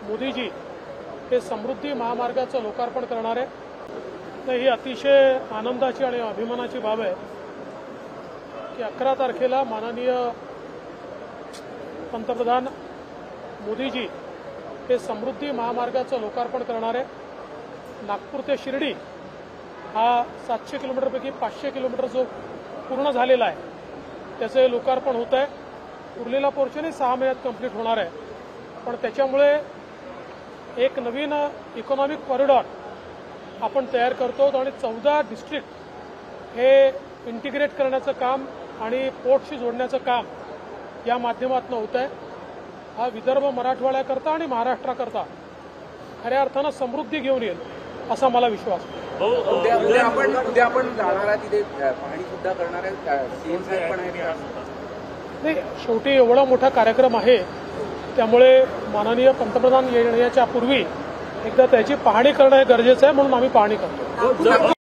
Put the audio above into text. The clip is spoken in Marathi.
मोदीजी हे समृद्धी महामार्गाचं लोकार्पण करणार आहे। तर ही अतिशय आनंदाची आणि अभिमानाची बाब आहे की 11 तारखेला माननीय पंतप्रधान मोदीजी हे समृद्धी महामार्गाचं लोकार्पण करणार आहे। नागपूर ते शिर्डी हा 700 किलोमीटरपैकी 500 किलोमीटर जो पूर्ण झालेला आहे त्याचे लोकार्पण होत आहे। उरलेला पोर्शनही 6 महिन्यात कंप्लीट होणार आहे। पण त्याच्यामुळे एक नवीन इकॉनॉमिक कॉरिडॉर आपण तयार करतो आणि 14 डिस्ट्रिक्ट हे इंटिग्रेट करण्याचं काम आणि पोर्टशी जोडण्याचं काम या माध्यमातून होत आहे। हा विदर्भ मराठवाड्याकरता आणि महाराष्ट्राकरता खऱ्या अर्थानं समृद्धी घेऊन येईल असा मला विश्वास आहे। उद्या आपण जाणार आहे तिथे पाहणी सुद्धा करणार आहे, सीएम साहेब पण आहे। नाही, शेवटी एवढा मोठा कार्यक्रम आहे त्यामुळे माननीय पंतप्रधान येण्याच्या पूर्वी एकदा त्याची पाहणी करणं गरजेचं आहे, म्हणून आम्ही पाहणी करतो।